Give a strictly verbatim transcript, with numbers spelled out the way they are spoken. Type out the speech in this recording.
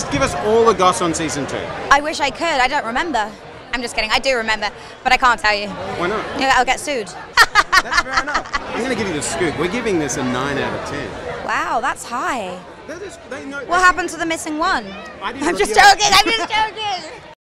just give us all the goss on season two. I wish I could. I don't remember. I'm just kidding. I do remember, but I can't tell you. Why not? Yeah, I'll get sued. That's fair enough. I'm going to give you the scoop. We're giving this a nine out of ten. Wow, that's high. That is, they know, What happened to the missing one? I didn't I'm just reveal it. joking. I'm just joking.